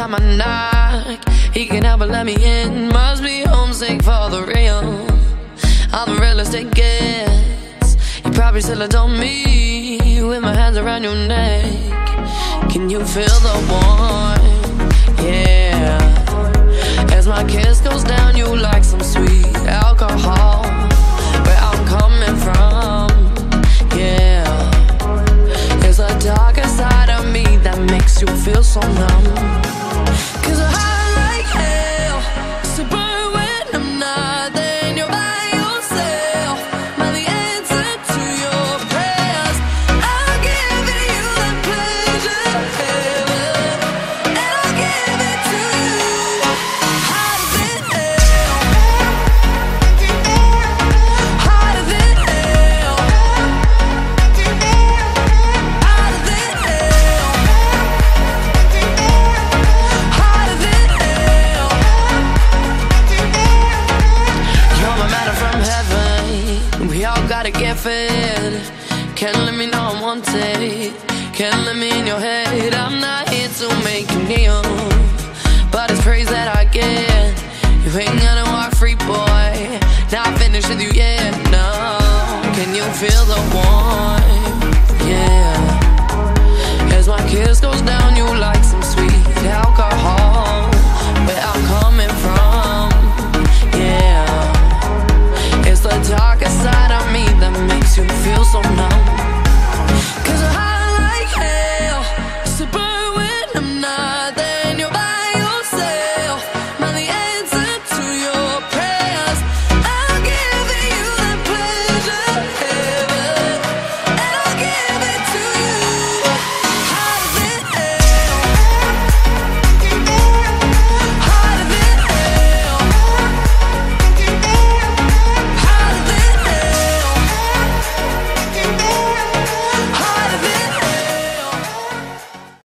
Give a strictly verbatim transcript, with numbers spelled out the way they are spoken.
at my knock. He can help but let me in. Must be homesick for the real. I'm the realest it gets. You probably still adore me with my hands around your neck. Can you feel the warmth? Yeah. As my kiss goes down, you like some sweet alcohol. Where I'm coming from, yeah. There's a darker side of me that makes you feel so numb. Cause I hide like hell, so burn when I'm not there. You're by yourself, not the answer to your prayers. I'll give it you the pleasure, and I'll give it to you. Harder than hell, harder than hell, harder than hell, harder than hell. You're my matter from heaven. We all gotta get fed. Can't let me know I'm wanted. Can't let me in your head. I'm not here to make you kneel, but it's praise that I get. You ain't gonna walk free, boy. Not finished with you yet, no. Can you feel the warmth?